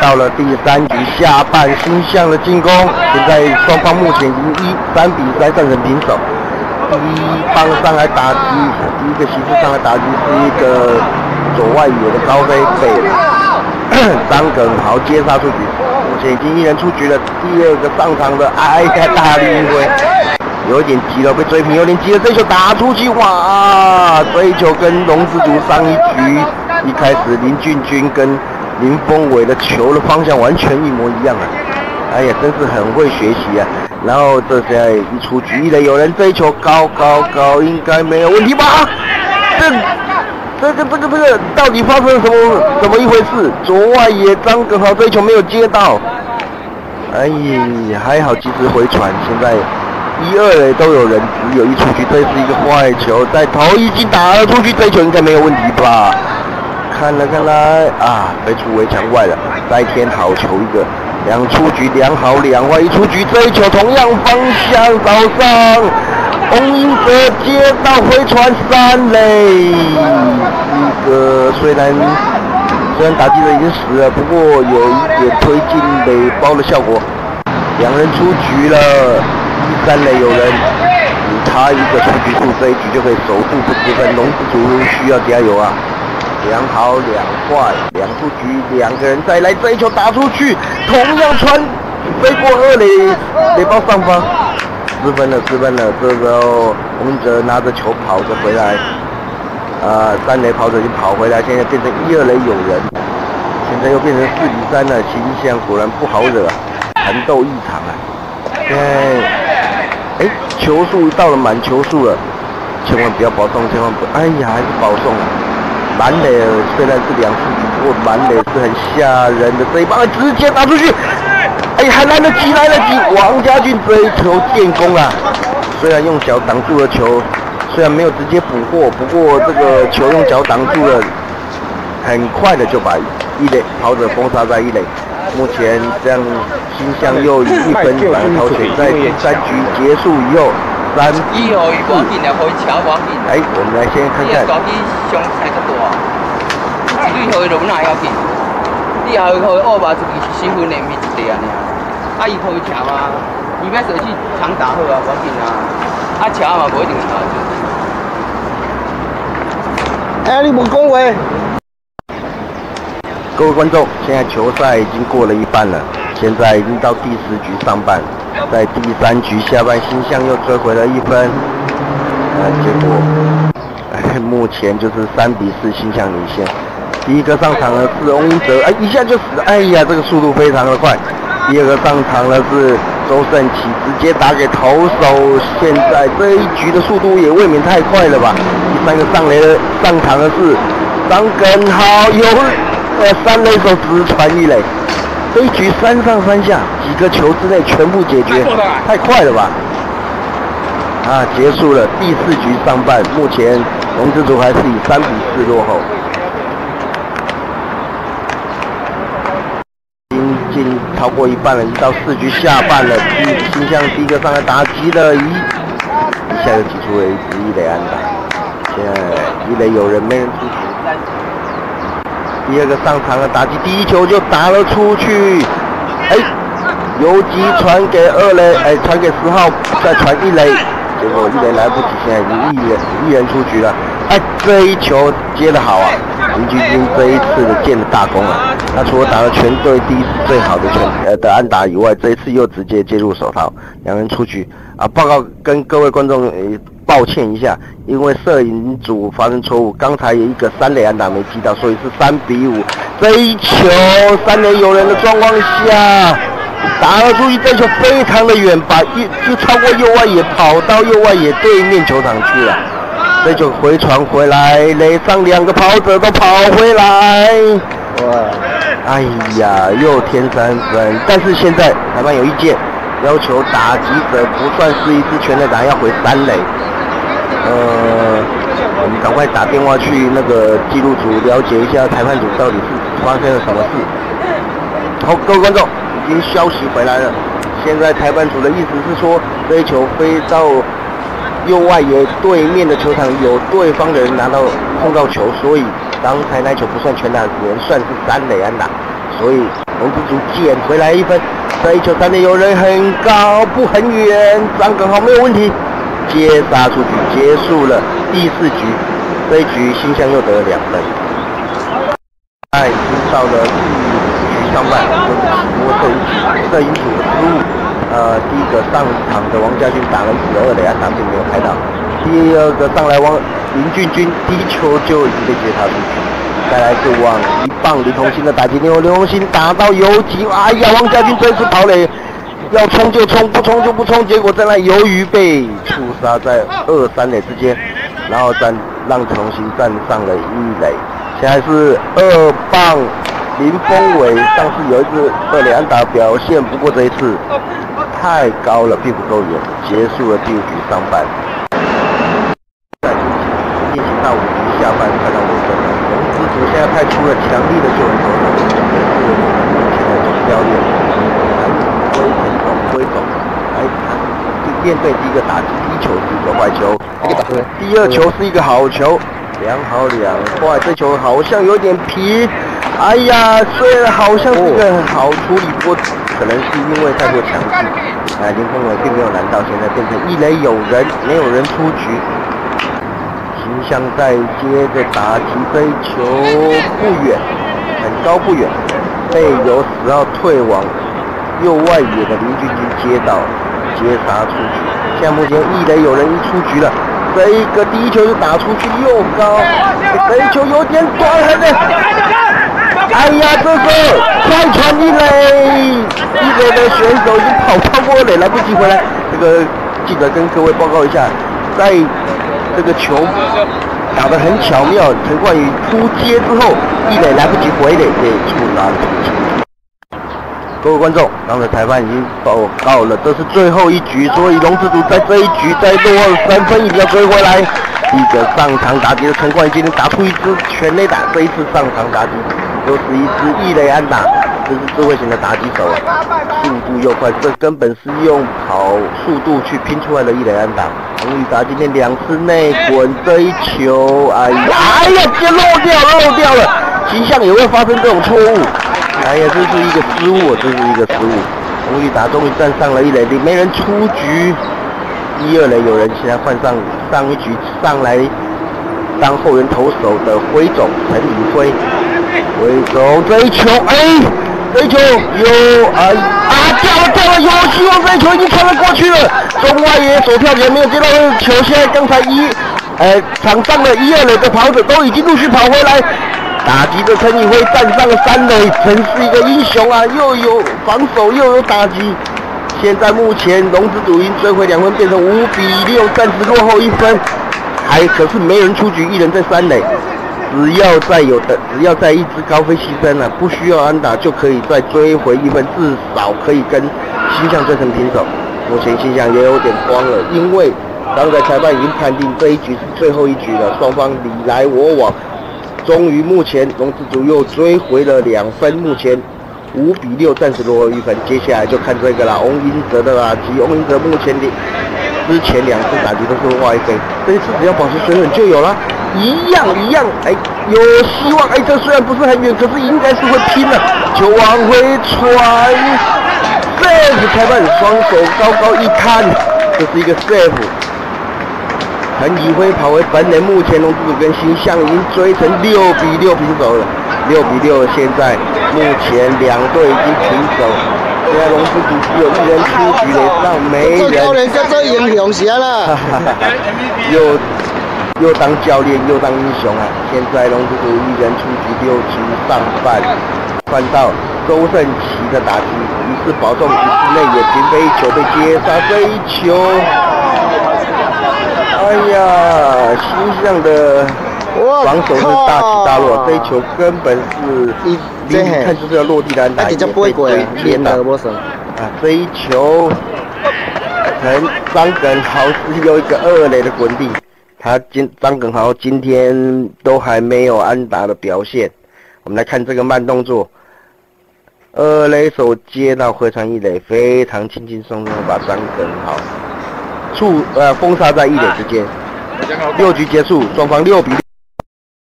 到了第3局下半，新象的进攻，现在双方目前已经3比3战成平手。第一棒上来打击，第一个席次上来打击是一个左外野的高飞被张耿豪接杀出局，目前已经1人出局了。第二个上场的大力一挥，有一点急了，被追平，有点急了，这球打出去，哇！这一球跟龙之族上一局一开始林俊君跟林峰伟的球的方向完全一模一样啊！哎呀，真是很会学习啊！然后这现在一出局，一垒有人，这一球高，应该没有问题吧？这个到底发生了怎么一回事？左外野张耿豪这一球没有接到，哎呀，还好及时回传，现在1、2垒都有人，只有一出局，这是一个坏球，在头已经打了出去，这一球应该没有问题吧？看来啊，飞出围墙外了，再添好球一个，2出局2好2坏，一出局这一球同样方向找上，洪英哲接到回传3垒，一个虽然打击的已经死了，不过有一点推进垒包的效果，2人出局了，第3垒有人，他一个出局数，这一局就可以守住不失分，龙之族需要加油啊！2好2坏，2出局，2个人再来，这一球打出去，同样传飞过2垒垒包上方，失分了。这时候洪英哲拿着球跑着回来，3垒跑者已经跑回来，现在变成1、2垒有人，现在又变成4比3了，形象果然不好惹，缠斗异常啊！现在，球数到了满球数了，千万不要保送，千万不，哎呀，还是保送了。满垒虽然是2出局，不过满垒是很吓人的，这一棒直接打出去，还来得及，王家俊这一球建功啊！虽然用脚挡住了球，虽然没有直接捕获，不过这个球用脚挡住了，很快的就把1垒跑者封杀在1垒。目前这样新象又以1分反而超前，在第3局结束以后，3比4。我们来先看看。 你予就哪要紧？你也予2把出去是4分的，毋是1个尔。伊予伊车嘛，伊要设计长打好啊，无要紧啊。车嘛无一定车。 你无讲话。各位观众，现在球赛已经过了一半了，现在已经到第10局上半，在第3局下半，新象又追回了1分，结果目前就是3比4，新象领先。第一个上场的是洪英哲，一下就死，这个速度非常的快。第二个上场的是周胜启，直接打给投手，现在这一局的速度也未免太快了吧。第3个上场的是张耿豪，有3垒手直传1垒，这一局3上3下，几个球之内全部解决，太快了吧！结束了第4局上半，目前龙之族还是以3比4落后。已经超过一半了，已经到4局下半了。新象第一个上来打击了一下就击出了一支1垒安打，现在1垒有人没人出局。第二个上场的打击，第一球就打了出去，游击传给2垒，传给10号，再传1垒，结果1垒来不及，现在已经一人出局了。这一球接得好啊！林俊君这一次的建了大功啊！他除了打了全队第一次最好的安打以外，这一次又直接接入手套，2人出局啊！报告跟各位观众抱歉一下，因为摄影组发生错误，刚才有一个3垒安打没击到，所以是3比5。这一球3垒有人的状况下打了出去，这球非常的远，就超过右外野，跑到右外野对面球场去了。这就回传回来，垒上2个跑者都跑回来，又添3分。但是现在裁判有意见，要求打击者不算是一支全垒打，要回3垒。我们赶快打电话去那个记录组了解一下裁判组到底是发生了什么事。好，各位观众，已经消息回来了。现在裁判组的意思是说，这一球飞到右外野对面的球场，有对方的人碰到球，所以刚才那球不算全打，只能算是3垒安打。所以龙之竹捡回来1分，这一球3垒有人很高不很远，张耿豪没有问题，接杀出局，结束了第4局。这一局新乡又得了2分。已经到了第5局上半，就是摄影组的失误。第一个上场的王家军打了1支2垒，他并没有拍到。第二个上来林俊君第一球就已经被接杀出去。再来是往1棒林鸿兴的打击，刘鸿兴打到游击，哎呀，王家军真是跑垒，要冲就冲，不冲就不冲，结果在那由于被触杀在2、3垒之间，然后让陈鸿兴站上了1垒。现在是2棒林峰伟，上次有一支2垒安打表现，不过这一次太高了，并不够远，结束了第5局上半。进行到5局下半，快到尾声了。龙之竹现在派出了强力的救援投手，也是我们目前的总教练挥总来面对第一个打击，第一球是一个坏球，第2球是一个好球。2好2坏，这球好像有点平，哎呀，虽然好像是一个好处理，不过可能是因为太过强势，林峰伟并没有拦到，现在变成1垒有人，没有人出局。新乡在接着打击，这一球不远，很高不远，被由10号退往右外野的林俊君接到，接杀出局。现在目前1垒有人一出局了。这一个第一球就打出去又高，这一球有点短，还得，哎呀，这时候快传1垒的选手已经跑超过2垒，来不及回来。这个记者跟各位报告一下，在这个球打得很巧妙，陈冠宇扑接之后，1垒来不及回垒，被触杀出局。各位观众，刚才裁判已经报告了，这是最后1局，所以龙之竹在这一局再落后3分，一定要追回来。第一个上场打击的陈冠宇今天打出1支全垒打，这一次上场打击又是1支1垒安打，这是智慧型的打击手，速度又快，这根本是用跑速度去拼出来的1垒安打。洪宇达今天2次内滚，这一球，哎呀，这漏掉了，形象也会发生这种错误。哎呀，这是一个失误，洪宇达终于站上了1垒，没人出局。1、2垒有人，现在换上一局上来当后援投手的挥总陈宇辉。挥总这一球，这一球有掉了，有希望，这一球已经传了过去了。中外野手跳人没有接到这个球，现在刚才场上的1、2垒的跑者都已经陆续跑回来。打击的陈宇辉站上了3垒，真是一个英雄啊！又有防守又有打击。现在目前龙之竹已经追回2分，变成5比6，暂时落后1分。可是没人出局，1人在3垒。只要再1支高飞牺牲了，不需要安打就可以再追回1分，至少可以跟新象追成平手。目前新象也有点慌了，因为刚才裁判已经判定这一局是最后1局了，双方你来我往。终于，目前龙之竹又追回了2分，目前5比6，暂时落后1分。接下来就看这个啦，翁英哲的打击。翁英哲目前之前2次打击都是外飞，这一次只要保持水准就有了，一样，有希望。这虽然不是很远，可是应该是会拼了。球往回传 ，save， 裁判双手高高一看，这是一个 save。陈宇辉跑回本垒，目前龙之竹跟新象已经追成6比6平手了。6比6，现在目前2队已经平手。现在龙之竹只有1人出局了，让没人。做教练叫做英雄侠了。又当教练又当英雄啊！现在龙之竹1人出局，6局上半，换到周胜奇的打击，于是保送，于是内野平飞1球被接杀，这一球。哎呀，新象的防守是大起大落，这一球根本是看就是要落地的安打，也被追接到。这一球，张耿豪是有一个2垒的滚地，张耿豪今天都还没有安打的表现。我们来看这个慢动作，2垒手接到回传1垒，非常轻轻松松的把张耿豪封杀在1垒之间。6局结束，双方6比6。